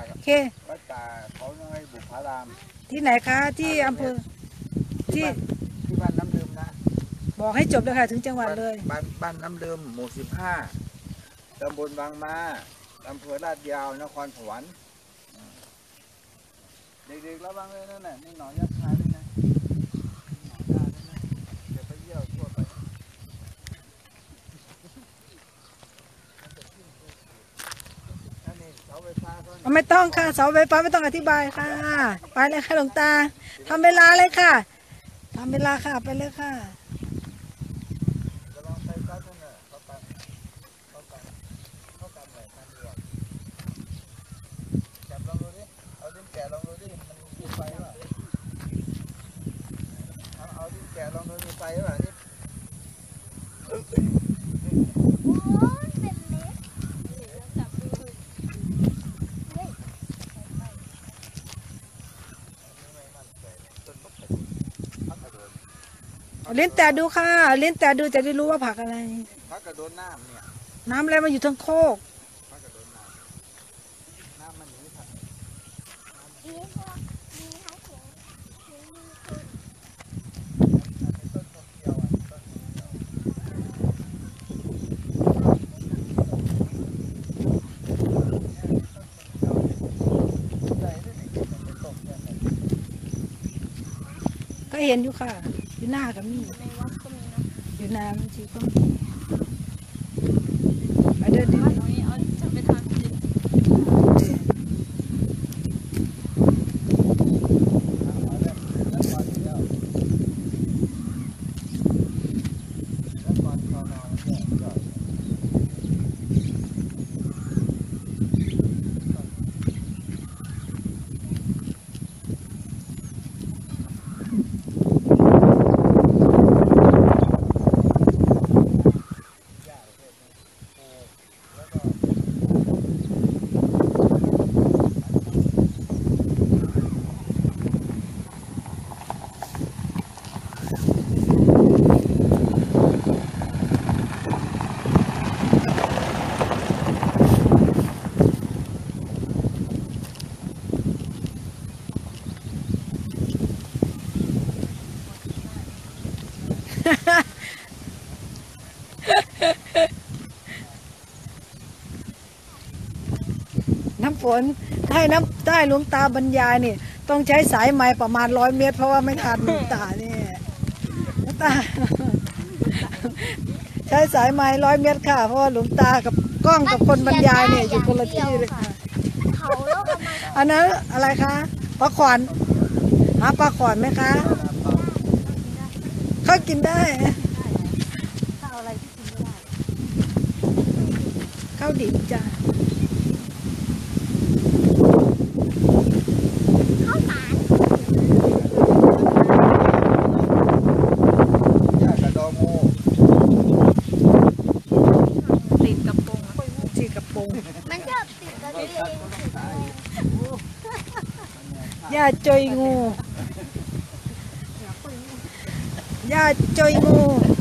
โอเควัดป่าเขาน้อยบุพารามที่ไหนคะที่อำเภอที่บ้านน้ำลืมนะบอกให้จบเลยค่ะถึงจังหวัดเลยบ้านน้ำลืมหมู่15ตำบลบางม้าอำเภอลาดยาวนครสวรรค์เด็กๆระวังเลยนั่นแหละนี่หนอนยักษ์คาด้วยนะหนอนได้ด้วยนะเดี๋ยวไปเยี่ยวทั่วไปไม่ต้องค่ะเสาไฟฟ้าไม่ต้องอธิบายค่ะไปเลยค่ะหลวงตาทำเวลาเลยค่ะทำเวลาค่ะไปเลยค่ะลิ้นแต่ดูค่ะลิ้นแต่ดูจะได้รู้ว่าผักอะไรผักกระโดนน้ำเนี่ยน้ำอะไรมาอยู่ทั้งโคกผักกระโดนน้ำมันหนีผักก็เห็นอยู่ค่ะอยู่หน้ากับมีอยู่น้ำจีก็มีไปเดินดิน้ำฝนได้หลวงตาบรรยายนี่ต้องใช้สายไม้ประมาณ100 เมตรเพราะว่าไม่ทันหลวงตานี่หลวงตาใช้สายไม้100 เมตรค่ะเพราะว่าหลวงตากับกล้องกับคนบรรยายเนี่ยอยู่คนละที่เลยค่ะอันนั้นอะไรคะปลาขวานหาปลาขวานไหมคะเขากินได้ข้าวอะไรที่กินไม่ได้ข้าวดิบจ้าย่าจอยงูย่าจอยงู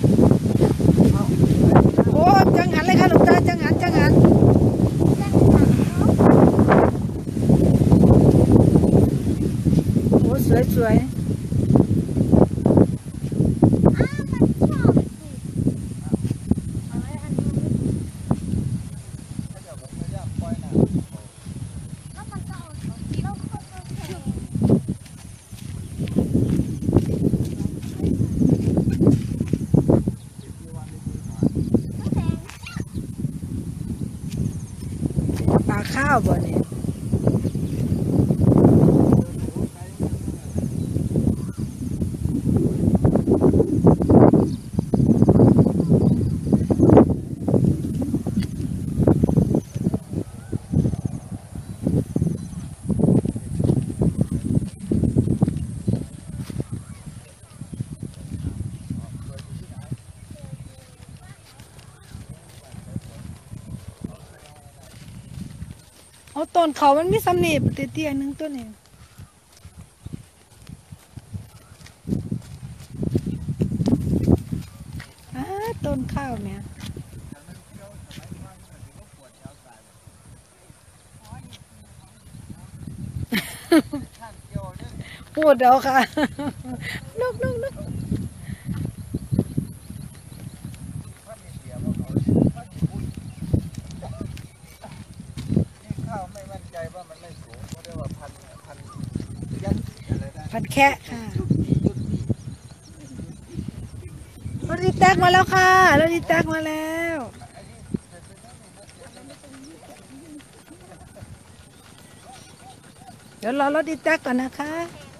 โอ้จังหันเลยค่ะหลวงตาจังหันโอ้สวยปลาข้าวบ่เนี่ยเอาต้นเขามันมีสำนีเตี้ยๆนึงต้นเองต้นข้าวเนี่ยข้างเกี่ยวเนี่ยพูดเอาค่ะนกพัดมีเสียว่าเขาพัดพูดนี่ข้าวไม่มั่นใจว่ามันไม่สูงเพราะได้ว่าพันยัดอะไรได้พันแค่ค่ะรถดีแท็กมาแล้วค่ะรถดีแท็กมาแล้วเดี๋ยวรอรถดีแท็กก่อนนะคะ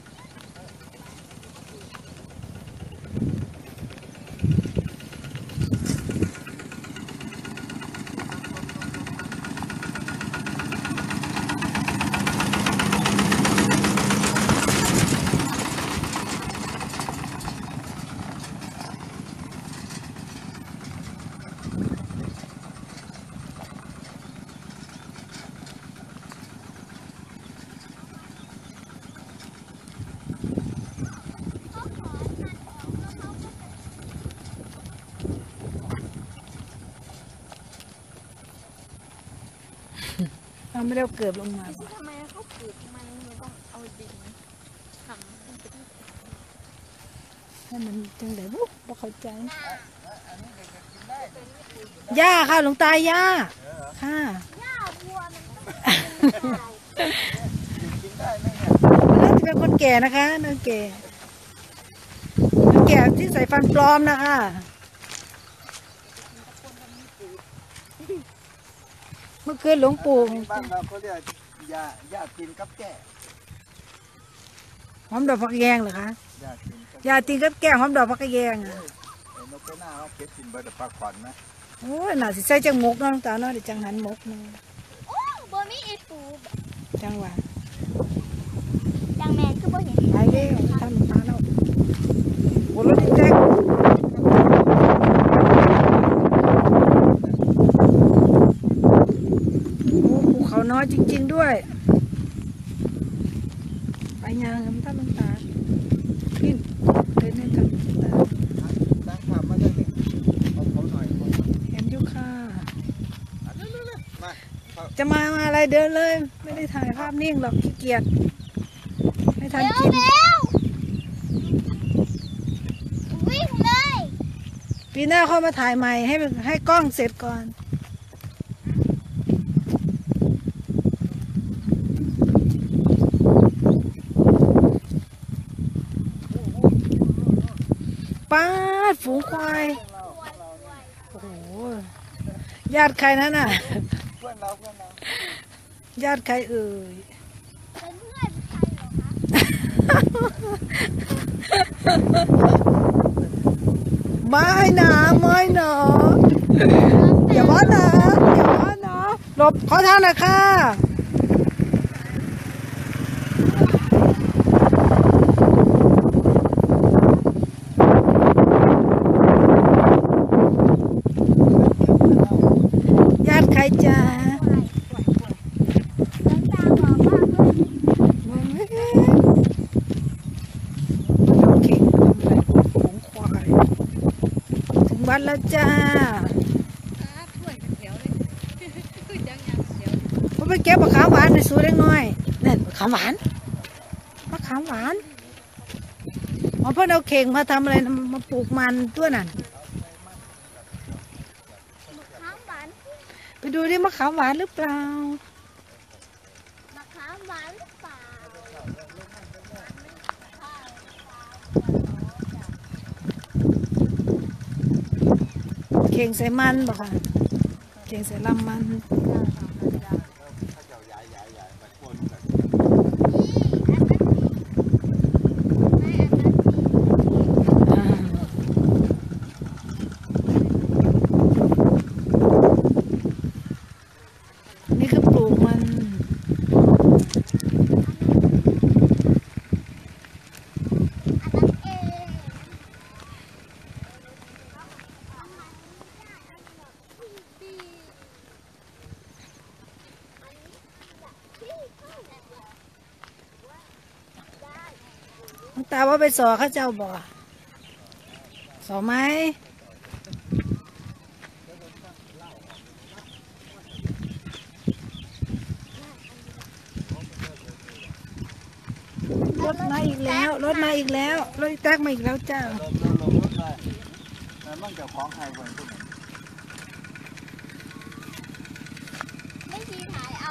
เราไม่ได้เอาเกือบลงมาบ่ทำไมเขาปลูกมันต้องเอาดินทำให้เป็นให้มันจังไดบุ๊บ่เข้าใจย่าค่ะหลวงตาย่าค่ะหญ้าวัวมันต้องกินได้ไหมเนี่ยน่าจะเป็นคนแก่นะคะนั่นแก่คนแก่ที่ใส่ฟันปลอมนะคะเมื่อคืนหลวงปู่บ้านเราเขาเรียกยากินกับแก่หอมดอกผักแยงเหรอคะยากินกับยาตีนกับแก้หอมดอกผักแยงอ่ะไอ้นกกระหน้าว่าเก็บกินเบอร์ปลาขวัญไหมโอ้ยน่าสิใส่จังหมกเนาะหลวงตาเนาะเดี๋ยวจังหันหมกเนาะโอ้บ่มีอีปูจังหวะจังแมนคือบ่เห็นไปเร็วทำหลวงตาเนาะโอ้รถดีแท็กโอ้ภูเขาน้อยจริงๆด้วยไปยังครับท่านหลวงตาพี่เดินให้กับหลวงตาตั้งคำมาได้เลยเอาเขาหน่อยคนเห็นอยู่ค่ะเร็วๆมาเขาจะมาอะไรเดินเลย ไม่ได้ถ่ายภาพนิ่งหรอกขี้เกียจไม่ทันกินเร็ววิ่งเลยปีหน้าค่อยมาถ่ายใหม่ให้กล้องเสร็จก่อนป้าดฝูงควายโอ้โหญาติใครนั่นน่ะเพื่อนเราญาติใครเอ่ยเป็นเพื่อนใครเหรอคะไม่นะไม่นะอย่าว่านะอย่าว่านะหลบขอทางหน่อยค่ะญาติใครจ้าแล้วตาบอกว่าเพื่อนมองไม่เห็นโอเคฝูงควายถึงวัดแล้วจ้าถ้วยเขียวเลยคือจังยังเขียวผมไปเก็บมะขามหวานในสวนเล็กน้อยนั่นมะขามหวานมะขามหวานอ๋อเพื่อนเอาเข่งมาทำอะไรนะมาปลูกมันตัวนั่นมะขามหวานไปดูดิมะขามหวานหรือเปล่ามะขามหวานหรือเปล่าเข่งใส่มันบอกค่ะเข่งใส่ลำมันถ้าเจ้าใหญ่มาชวนกันอ่านี่คือปลูกมัน หลวงตาว่าไปสอเขาเจ้าบ่สอไหมรถมาอีกแล้วรถมาอีกแล้วรถแท็กมาอีกแล้วจ้าลงรถเลยแล้วมันจะคล้องใครคนพวกนี้ไม่ทีถ่ายเอา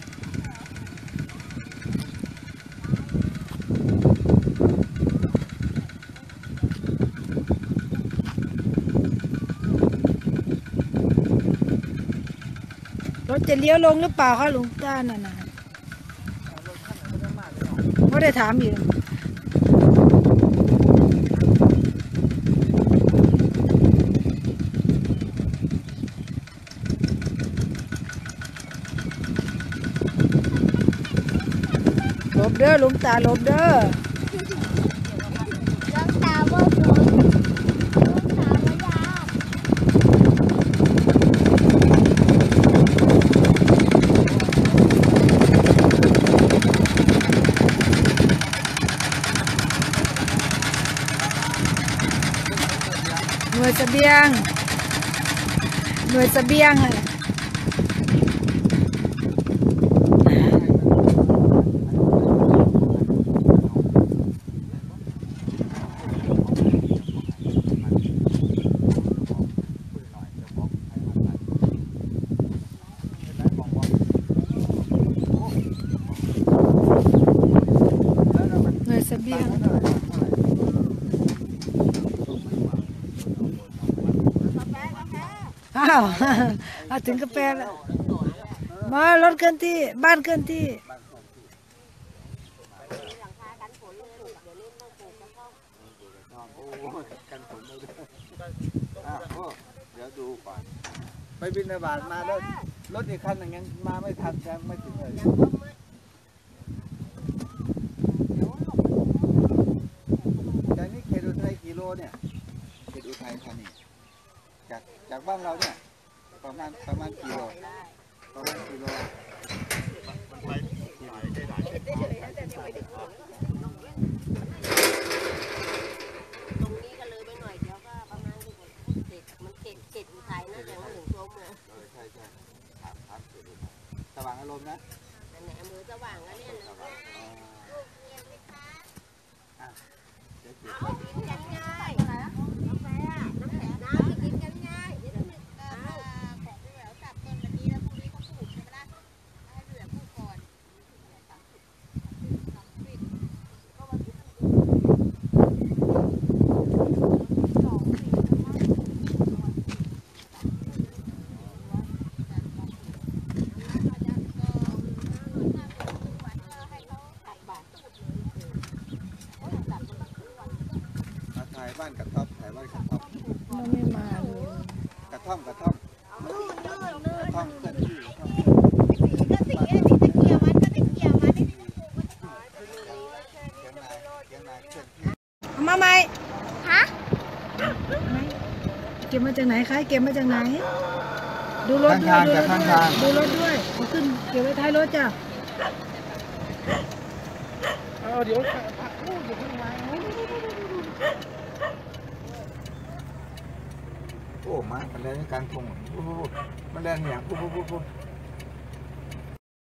รถจะเลี้ยวลงหรือเปล่าคะหลวงตาน่ะนะรถคันไหนก็ได้มากเลยเนาะไม่ได้ถามอยู่หลบเด้อหลวงตาหลบเด้อน้องตาว่าฝนน้องตาว่ายากหน่วยเสบียงหน่วยเสบียงอะหน่วยเสบียงอ้าวเอาถึงกาแฟแล้วมารถเคลื่อนที่บ้านเคลื่อนที่เดี๋ยวดูก่อนไปบินบาตมาแล้วรถอีกคันหนึ่งยังมาไม่ทันยังไม่ถึงเลยจากนี้เขตอุทัยกี่โลเนี่ยเขตอุทัยธานีจากบ้านเราเนี่ยประมาณกี่โลประมาณกี่โลตรงนี้ก็เลยไปหน่อยเดียวก็ประมาณมันเขตอุทัยน่าจะมาถึงตัวเมืองใช่ถามเขตอุทัยสว่างอารมณ์นะอันไหนอำเภอสว่างแล้วเนี่ยนะเดี๋ยวเอากินกันง่ายกาแฟน้ำแข็งน้ำกินกันง่ายของพี่แหววจับต้นวันนี้แล้วพรุ่งนี้เขาปลูกใช่ไหมล่ะให้เหลือปลูกก่อนถ่ายบ้านกระท่อมถ่ายบ้านกระท่อมมันไม่มาเลยกระท่อมเคลื่อนที่เชียงรายเคลื่อนที่เอามาไหมฮะเก็บมาจากไหนคะเก็บมาจากไหน ดูรถด้วยดูรถด้วยเอาขึ้นเก็บไว้ท้ายรถจ้ะเดี๋ยวพักพูดอยู่ข้างในโอ้มามันเล่นการคงมันเล่นอย่างปุ๊บ